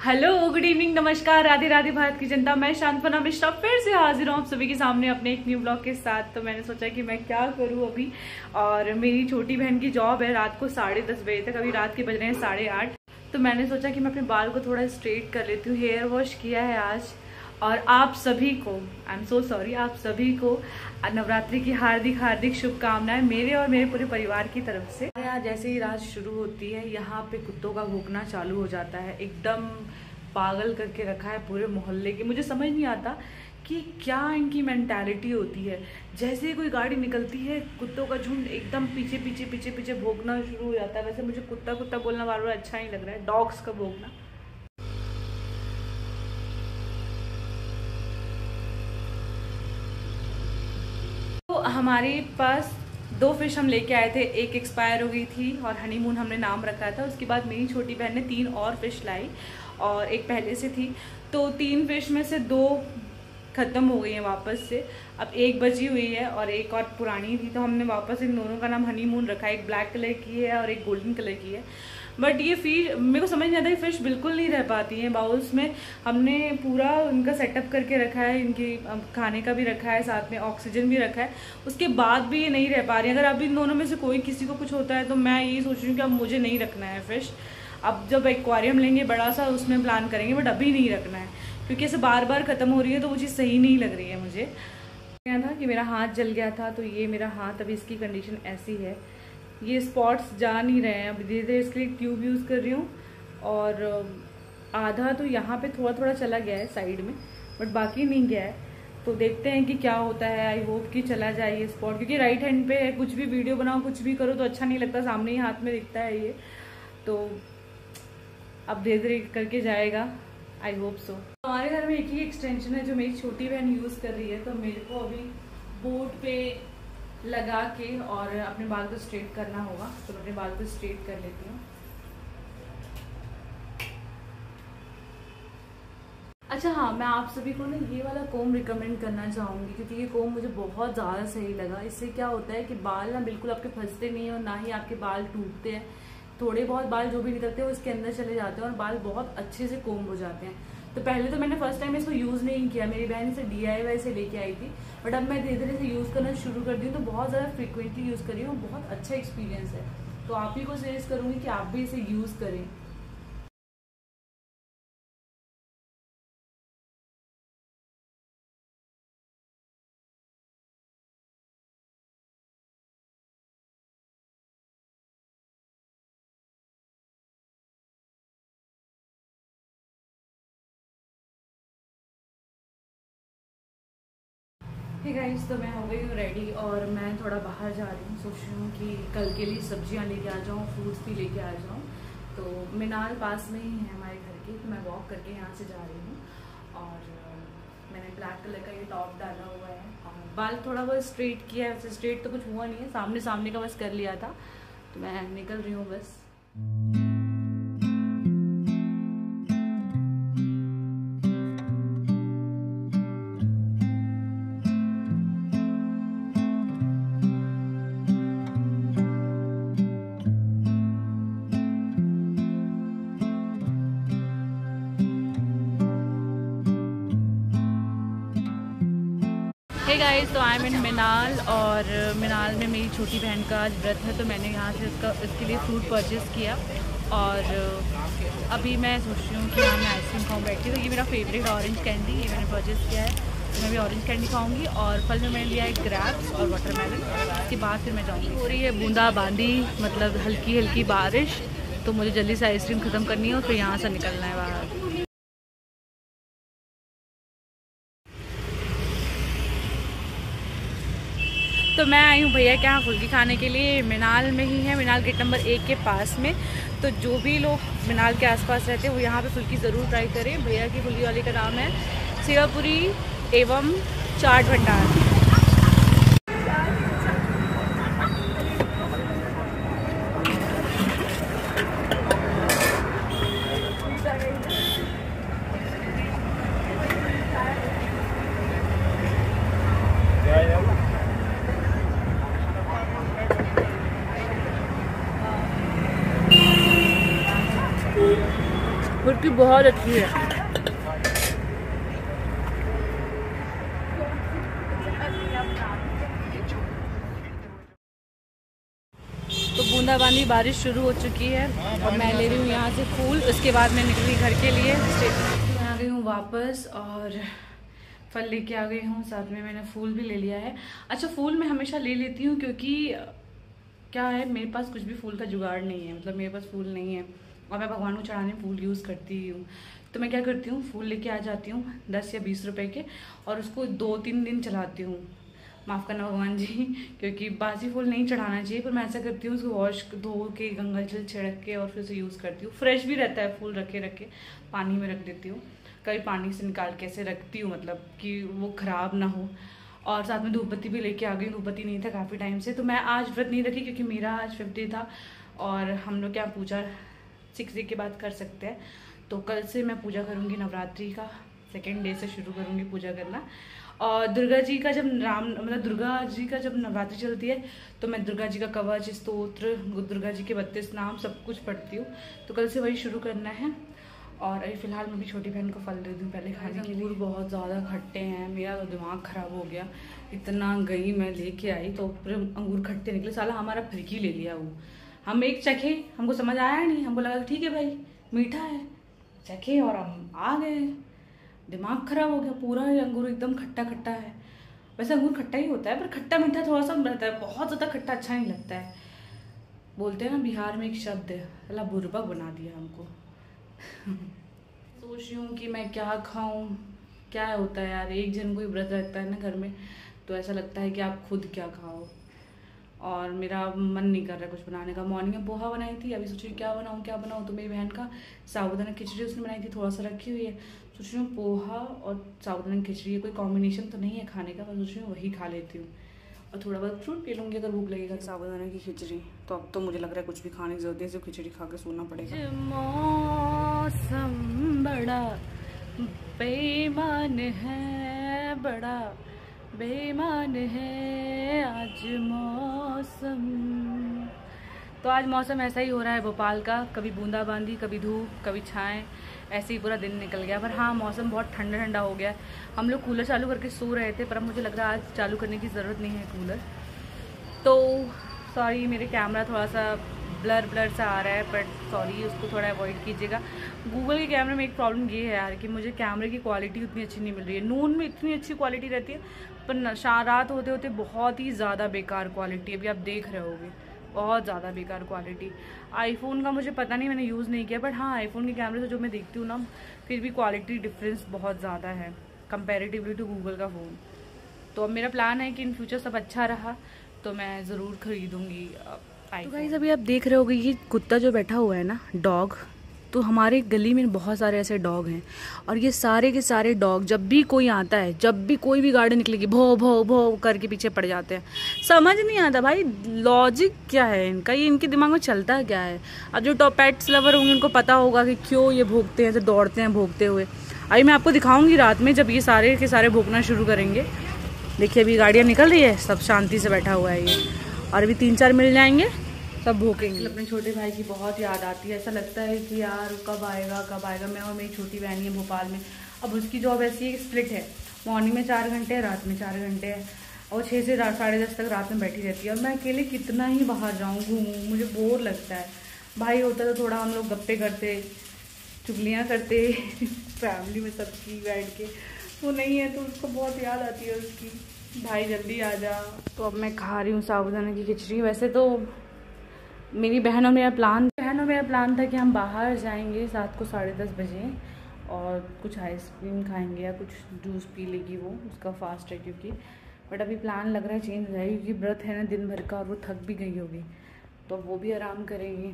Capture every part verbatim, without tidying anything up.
Hello, good evening, नमस्कार, राधे राधे भारत की जनता। मैं शांतपना मिश्रा फिर से हाजिर हूँ आप सभी के सामने अपने एक न्यू ब्लॉग के साथ। तो मैंने सोचा कि मैं क्या करूँ अभी। और मेरी छोटी बहन की जॉब है रात को साढ़े दस बजे तक, अभी रात के बज रहे हैं साढ़े आठ। तो मैंने सोचा कि मैं अपने बाल को थोड़ा स्ट्रेट कर लेती हूँ। हेयर वॉश किया है आज। और आप सभी को, आई एम सो सॉरी, आप सभी को नवरात्रि की हार्दिक हार्दिक शुभकामनाएं मेरे और मेरे पूरे परिवार की तरफ से। यहाँ जैसे ही रात शुरू होती है, यहाँ पे कुत्तों का भौंकना चालू हो जाता है। एकदम पागल करके रखा है पूरे मोहल्ले के। मुझे समझ नहीं आता कि क्या इनकी मेंटालिटी होती है। जैसे ही कोई गाड़ी निकलती है, कुत्तों का झुंड एकदम पीछे पीछे पीछे पीछे भौंकना शुरू हो जाता है। वैसे मुझे कुत्ता कुत्ता बोलना बार बार अच्छा नहीं लग रहा है, डॉग्स का भौंकना। तो हमारे पास दो फिश हम लेके आए थे, एक एक्सपायर हो गई थी और हनीमून हमने नाम रखा था। उसके बाद मेरी छोटी बहन ने तीन और फिश लाई और एक पहले से थी। तो तीन फिश में से दो ख़त्म हो गई हैं वापस से। अब एक बची हुई है और एक और पुरानी थी। तो हमने वापस इन दोनों का नाम हनीमून रखा है। एक ब्लैक कलर की है और एक गोल्डन कलर की है। बट ये फिश मेरे को समझ नहीं आता, ये फिश बिल्कुल नहीं रह पाती हैं बाउल्स में। हमने पूरा उनका सेटअप करके रखा है, इनकी खाने का भी रखा है, साथ में ऑक्सीजन भी रखा है। उसके बाद भी ये नहीं रह पा रही। अगर अभी इन दोनों में से कोई किसी को कुछ होता है तो मैं यही सोच रही हूँ कि अब मुझे नहीं रखना है फिश। अब जब एक्वेरियम लेंगे बड़ा सा, उसमें प्लान करेंगे, बट अभी नहीं रखना है क्योंकि ऐसे बार बार ख़त्म हो रही है तो वो चीज़ सही नहीं लग रही है मुझे। क्या था कि मेरा हाथ जल गया था, तो ये मेरा हाथ अभी इसकी कंडीशन ऐसी है। ये स्पॉट्स जा नहीं रहे हैं। अभी धीरे धीरे इसके लिए ट्यूब यूज़ कर रही हूँ और आधा तो यहाँ पे थोड़ा थोड़ा चला गया है साइड में, बट बाकी नहीं गया है। तो देखते हैं कि क्या होता है। आई होप कि चला जाए ये स्पॉट, क्योंकि राइट हैंड पे है। कुछ भी वीडियो बनाओ, कुछ भी करो तो अच्छा नहीं लगता, सामने ही हाथ में दिखता है ये। तो अब धीरे धीरे करके जाएगा, आई होप सो। हमारे घर में एक ही एक्सटेंशन है जो मेरी छोटी बहन यूज़ कर रही है। तो मेरे को अभी बोर्ड पे लगा के और अपने बाल को स्ट्रेट करना होगा। तो मैं अपने बाल को स्ट्रेट कर लेती हूँ। अच्छा हाँ, मैं आप सभी को ना ये वाला कोम रिकमेंड करना चाहूँगी क्योंकि ये कोम मुझे बहुत ज़्यादा सही लगा। इससे क्या होता है कि बाल ना बिल्कुल आपके फंसते नहीं है और ना ही आपके बाल टूटते हैं। थोड़े बहुत बाल जो भी निकलते हैं वो इसके अंदर चले जाते हैं और बाल बहुत अच्छे से कोम हो जाते हैं। तो पहले तो मैंने फर्स्ट टाइम इसको यूज़ नहीं किया, मेरी बहन इसे डी आई वाई से लेके आई थी। बट अब मैं धीरे धीरे से यूज़ करना शुरू कर दी हूँ, तो बहुत ज़्यादा फ्रिक्वेंटली यूज़ कर रही हूँ। बहुत अच्छा एक्सपीरियंस है। तो आप ही को सजेस्ट करूँगी कि आप भी इसे यूज़ करें। हे गाइस, तो मैं हो गई हूँ रेडी और मैं थोड़ा बाहर जा रही हूँ। सोच रही हूँ कि कल के लिए सब्जियाँ लेके आ जाऊँ, फ्रूट्स भी लेके आ जाऊँ। तो मीनाल पास में ही है हमारे घर के, तो मैं वॉक करके यहाँ से जा रही हूँ। और मैंने ब्लैक कलर का ये टॉप डाला हुआ है और बाल थोड़ा बहुत स्ट्रेट किया है। वैसे स्ट्रेट तो कुछ हुआ नहीं है, सामने सामने का बस कर लिया था। तो मैं निकल रही हूँ बस। हे गाइस, तो आई एम इन मीनाल और मीनाल में मेरी छोटी बहन का आज व्रत है। तो मैंने यहाँ से इसका इसके लिए फ्रूट परचेज़ किया और अभी मैं सोच रही हूँ कि यहाँ मैं आइसक्रीम खाऊँ बैठ के। तो ये मेरा फेवरेट ऑरेंज कैंडी, ये मैंने परचेज़ किया है। तो मैं भी ऑरेंज कैंडी खाऊंगी और फल में मैंने लिया है ग्रेप्स और वाटरमेलन। उसके बाद फिर मैं जाऊँगी। हो रही है बूंदाबांदी, मतलब हल्की हल्की बारिश। तो मुझे जल्दी से आइसक्रीम ख़त्म करनी है और फिर यहाँ से निकलना है बाहर। तो मैं आई हूँ भैया के यहाँ फुल्की खाने के लिए। मीनाल में ही है, मीनाल गेट नंबर एक के पास में। तो जो भी लोग मीनाल के आसपास रहते हैं वो यहाँ पे फुल्की ज़रूर ट्राई करें। भैया की फुल्की वाले का नाम है सेवापुरी एवं चाट भंडार। की बहुत अच्छी है। तो बूंदाबांदी बारिश शुरू हो चुकी है और मैं ले रही हूँ यहाँ से फूल। उसके बाद मैं निकली घर के लिए। मैं आ गई हूँ वापस और फल लेके आ गई हूँ, साथ में मैंने फूल भी ले लिया है। अच्छा, फूल मैं हमेशा ले लेती हूँ क्योंकि क्या है, मेरे पास कुछ भी फूल का जुगाड़ नहीं है, मतलब मेरे पास फूल नहीं है और मैं भगवान को चढ़ाने फूल यूज़ करती हूँ। तो मैं क्या करती हूँ, फूल लेके आ जाती हूँ दस या बीस रुपए के और उसको दो तीन दिन चलाती हूँ। माफ़ करना भगवान जी, क्योंकि बासी फूल नहीं चढ़ाना चाहिए, पर मैं ऐसा करती हूँ उसको वॉश धो के गंगा जल छिड़क के और फिर उसे यूज़ करती हूँ। फ्रेश भी रहता है फूल, रखे रखे पानी में रख देती हूँ, कभी पानी से निकाल के ऐसे रखती हूँ, मतलब कि वो ख़राब ना हो। और साथ में धूपबत्ती भी लेके आ गई। धूपबत्ती नहीं था काफ़ी टाइम से, तो मैं आज व्रत नहीं रखी क्योंकि मेरा आज फिफ्थ डे था और हम लोग क्या पूजा सिक्स डे के बाद कर सकते हैं। तो कल से मैं पूजा करूँगी, नवरात्रि का सेकेंड डे से शुरू करूँगी पूजा करना। और दुर्गा जी का जब राम मतलब दुर्गा जी का जब नवरात्रि चलती है तो मैं दुर्गा जी का कवच, स्तोत्र, दुर्गा जी के बत्तीस नाम सब कुछ पढ़ती हूँ। तो कल से वही शुरू करना है। और अभी फ़िलहाल मैं भी छोटी बहन को फल दे दूँ पहले खाने के लिए। बहुत ज़्यादा खट्टे हैं, मेरा तो दिमाग ख़राब हो गया। इतना गई मैं लेके आई तो पूरे अंगूर खट्टे निकले। साला हमारा फिरकी ले लिया वो। हम एक चखे, हमको समझ आया नहीं, हमको लगा ठीक है भाई मीठा है, चखे और हम आ गए। दिमाग ख़राब हो गया, पूरा अंगूर एकदम खट्टा खट्टा है। वैसे अंगूर खट्टा ही होता है पर खट्टा मीठा थोड़ा सा रहता है, बहुत ज़्यादा खट्टा अच्छा नहीं लगता है। बोलते हैं ना बिहार में एक शब्द है, अल्लाह बुर्बक बना दिया हमको। सोच रही हूँ कि मैं क्या खाऊं। क्या होता है यार, एक जन कोई व्रत रखता है ना घर में तो ऐसा लगता है कि आप खुद क्या खाओ। और मेरा मन नहीं कर रहा कुछ बनाने का। मॉर्निंग में पोहा बनाई थी, अभी सोच रही हूँ क्या बनाऊँ क्या बनाऊँ। तो मेरी बहन का साबूदाना खिचड़ी उसने बनाई थी, थोड़ा सा रखी हुई है। सोच रही हूँ पोहा और साबूदाना खिचड़ी, कोई कॉम्बिनेशन तो नहीं है खाने का, पर सोच रही हूँ वही खा लेती हूँ और थोड़ा बहुत फ्रूट पी लूँगी अगर भूख लगेगा। साबूदाना की खिचड़ी तो अब तो मुझे लग रहा है कुछ भी खाने की जरूरत है, सिर्फ खिचड़ी खा के सोना पड़ेगा। मौसम बड़ा बेईमान है, बड़ा बेईमान है आज मौसम। तो आज मौसम ऐसा ही हो रहा है भोपाल का, कभी बूंदाबांदी, कभी धूप, कभी छाएं, ऐसे ही पूरा दिन निकल गया। पर हाँ, मौसम बहुत ठंडा ठंडा हो गया। हम लोग कूलर चालू करके सो रहे थे, पर अब मुझे लग रहा है आज चालू करने की ज़रूरत नहीं है कूलर। तो सॉरी, मेरे कैमरा थोड़ा सा ब्लर ब्लर सा आ रहा है, बट सॉरी, उसको थोड़ा अवॉइड कीजिएगा। गूगल के कैमरे में एक प्रॉब्लम ये है यार कि मुझे कैमरे की क्वालिटी उतनी अच्छी नहीं मिल रही है। नून में इतनी अच्छी क्वालिटी रहती है, पर रात होते होते बहुत ही ज़्यादा बेकार क्वालिटी। अभी आप देख रहे होगे, बहुत ज़्यादा बेकार क्वालिटी। आईफोन का मुझे पता नहीं, मैंने यूज़ नहीं किया, बट हाँ आईफोन के कैमरे से जो मैं देखती हूँ ना, फिर भी क्वालिटी डिफरेंस बहुत ज़्यादा है कंपैरेटिवली टू गूगल का फ़ोन। तो अब मेरा प्लान है कि इन फ्यूचर सब अच्छा रहा तो मैं ज़रूर खरीदूँगी। तो गाइस अभी आप देख रहे होगे ये कुत्ता जो बैठा हुआ है ना, डॉग, तो हमारे गली में बहुत सारे ऐसे डॉग हैं और ये सारे के सारे डॉग जब भी कोई आता है, जब भी कोई भी गाड़ी निकलेगी, भो भो भो करके पीछे पड़ जाते हैं। समझ नहीं आता भाई लॉजिक क्या है इनका, ये इनके दिमाग में चलता क्या है। अब जो टॉप पेट्स लवर होंगे उनको पता होगा कि क्यों ये भोंकते हैं, दौड़ते हैं भोंकते हुए। अभी मैं आपको दिखाऊंगी रात में जब ये सारे के सारे भोंकना शुरू करेंगे। देखिए अभी गाड़ियाँ निकल रही है, सब शांति से बैठा हुआ है ये, और अभी तीन चार मिल जाएंगे सब भूखेंगे। अपने छोटे भाई की बहुत याद आती है, ऐसा लगता है कि यार कब आएगा कब आएगा। मैं और मेरी छोटी बहन है भोपाल में। अब उसकी जॉब ऐसी है, स्प्लिट है, मॉर्निंग में चार घंटे है, रात में चार घंटे है, और छः से साढ़े दस तक रात में बैठी रहती है। और मैं अकेले कितना ही बाहर जाऊँ घूमूँ, मुझे बोर लगता है। भाई होता तो थोड़ा हम लोग गप्पे करते, चुगलियाँ करते फैमिली में सबकी बैठ के, वो नहीं है तो उसको बहुत याद आती है उसकी, भाई जल्दी आ जा। तो अब मैं खा रही हूँ साबूदाना की खिचड़ी। वैसे तो मेरी बहन और मेरा प्लान बहन और मेरा प्लान था कि हम बाहर जाएंगे रात को साढ़े दस बजे और कुछ आइसक्रीम खाएंगे या कुछ जूस पी लेगी, वो उसका फास्ट है क्योंकि। बट अभी प्लान लग रहा है चेंज हो जाएगी क्योंकि व्रत है ना दिन भर का और वो थक भी गई होगी, तो वो भी आराम करेंगी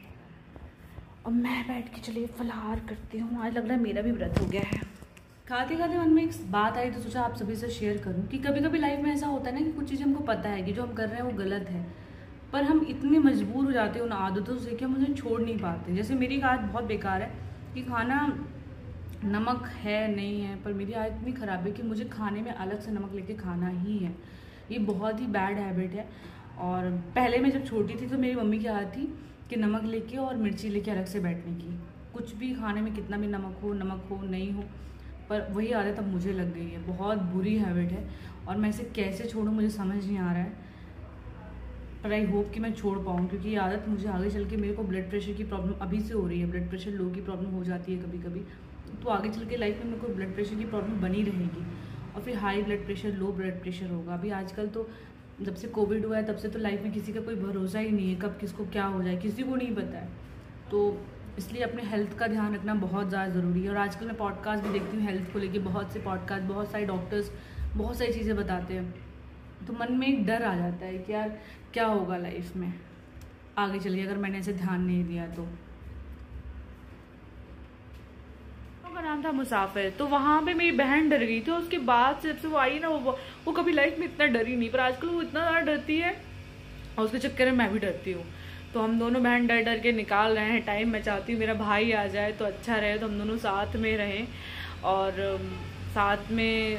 और मैं बैठ के चलिए फलाहार करती हूँ। आज लग रहा है मेरा भी व्रत हो गया है। खाते खाते मन में एक बात आई तो सोचा आप सभी से शेयर करूँ कि कभी कभी लाइफ में ऐसा होता है ना कि कुछ चीज़ें हमको पता है कि जो हम कर रहे हैं वो गलत है, पर हम इतने मजबूर हो जाते हैं उन आदतों से कि हम उन्हें छोड़ नहीं पाते। जैसे मेरी एक आदत बहुत बेकार है कि खाना नमक है नहीं है, पर मेरी आदत इतनी ख़राब है कि मुझे खाने में अलग से नमक लेके खाना ही है। ये बहुत ही बैड हैबिट है। और पहले मैं जब छोटी थी तो मेरी मम्मी की आदत थी कि नमक लेके और मिर्ची लेके अलग से बैठने की, कुछ भी खाने में कितना भी नमक हो नमक हो नहीं हो, पर वही आदत अब मुझे लग गई है। बहुत बुरी हैबिट है और मैं इसे कैसे छोड़ूं मुझे समझ नहीं आ रहा है, पर आई होप कि मैं छोड़ पाऊँ, क्योंकि ये आदत मुझे आगे चल के, मेरे को ब्लड प्रेशर की प्रॉब्लम अभी से हो रही है, ब्लड प्रेशर लो की प्रॉब्लम हो जाती है कभी कभी, तो आगे चल के लाइफ में मेरे को ब्लड प्रेशर की प्रॉब्लम बनी रहेगी और फिर high blood pressure, low blood pressure होगा। अभी आजकल तो जब से कोविड हुआ है तब से तो लाइफ में किसी का कोई भरोसा ही नहीं है, कब किसको क्या हो जाए किसी को नहीं पता है। तो इसलिए अपने हेल्थ का ध्यान रखना बहुत ज़्यादा ज़रूरी है। और आजकल मैं पॉडकास्ट भी देखती हूँ हेल्थ को लेके, बहुत से पॉडकास्ट, बहुत सारे डॉक्टर्स बहुत सारी चीज़ें बताते हैं, तो मन में एक डर आ जाता है कि यार क्या होगा लाइफ में आगे चल के अगर मैंने ऐसे ध्यान नहीं दिया तो। का नाम था मुसाफिर, तो वहाँ पे मेरी बहन डर गई थी, उसके बाद से जब से वो आई ना, वो वो कभी लाइफ में इतना डरी नहीं, पर आजकल वो इतना ज़्यादा डरती है और उसके चक्कर में मैं भी डरती हूँ। तो हम दोनों बहन डर डर के निकाल रहे हैं टाइम। मैं चाहती हूँ मेरा भाई आ जाए तो अच्छा रहे, तो हम दोनों साथ में रहें। और साथ में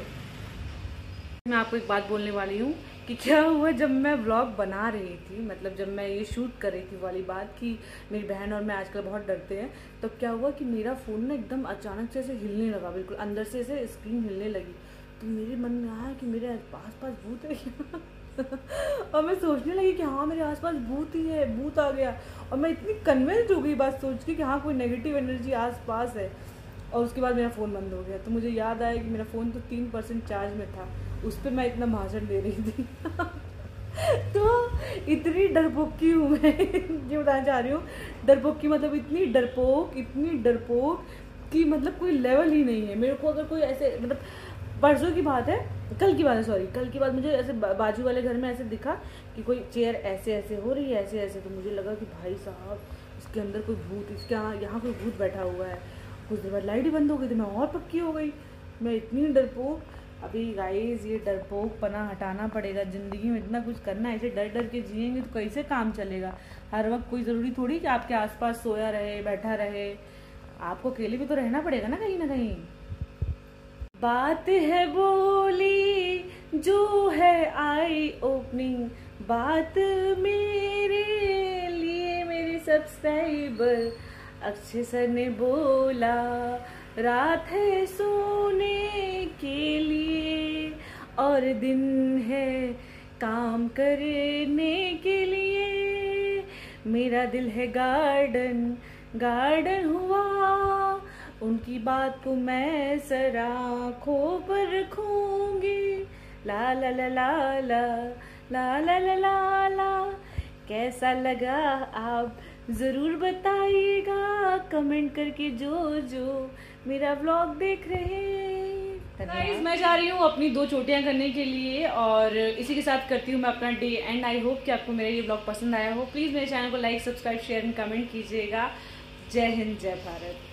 मैं आपको एक बात बोलने वाली हूँ कि क्या हुआ जब मैं व्लॉग बना रही थी, मतलब जब मैं ये शूट कर रही थी वाली बात कि मेरी बहन और मैं आजकल बहुत डरते हैं, तो क्या हुआ कि मेरा फ़ोन ना एकदम अचानक से ऐसे हिलने लगा, बिल्कुल अंदर से ऐसे स्क्रीन हिलने लगी। तो मेरे मन में आया कि मेरे आस पास भूत है क्या और मैं सोचने लगी कि हाँ मेरे आसपास भूत ही है, भूत आ गया। और मैं इतनी कन्विंस्ड हो गई बात सोच के कि हाँ कोई नेगेटिव एनर्जी आसपास है। और उसके बाद मेरा फ़ोन बंद हो गया। तो मुझे याद आया कि मेरा फ़ोन तो तीन परसेंट चार्ज में था, उस पर मैं इतना भाषण दे रही थी तो इतनी डरपोकी हूँ मैं ये बताना चाह रही हूँ। डरपोकी मतलब इतनी डरपोक, इतनी डरपोक कि मतलब कोई लेवल ही नहीं है। मेरे को अगर कोई ऐसे, मतलब परसों की बात है, कल की बात है, सॉरी कल की बात, मुझे ऐसे बाजू वाले घर में ऐसे दिखा कि कोई चेयर ऐसे ऐसे हो रही है, ऐसे ऐसे, तो मुझे लगा कि भाई साहब इसके अंदर कोई भूत, इसके यहाँ यहाँ कोई भूत बैठा हुआ है। कुछ देर बाद लाइट ही बंद हो गई थी, मैं और पक्की हो गई, मैं इतनी डरपोक। अभी गाइस ये डरपोक पना हटाना पड़ेगा, ज़िंदगी में इतना कुछ करना है, ऐसे डर डर के जिएंगे तो कैसे काम चलेगा। हर वक्त कोई ज़रूरी थोड़ी कि आपके आसपास सोया रहे, बैठा रहे, आपको अकेले भी तो रहना पड़ेगा ना कहीं ना कहीं। बात है बोली जो है आई ओपनिंग, बात मेरे लिए मेरे सब्सक्राइबर अक्षय सर ने बोला, रात है सोने के लिए और दिन है काम करने के लिए, मेरा दिल है गार्डन गार्डन हुआ, उनकी बात को मैं सर आँखों पर रखूंगी, ला ला ला ला ला ला ला ला ला ला। कैसा लगा आप ज़रूर बताइएगा कमेंट करके, जो जो मेरा व्लॉग देख रहे हैं। गाइस मैं जा रही हूँ अपनी दो चोटियाँ करने के लिए और इसी के साथ करती हूँ मैं अपना डे एंड। आई होप कि आपको मेरा ये व्लॉग पसंद आया हो। प्लीज़ मेरे चैनल को like, subscribe, share and comment कीजिएगा। जय हिंद, जय भारत।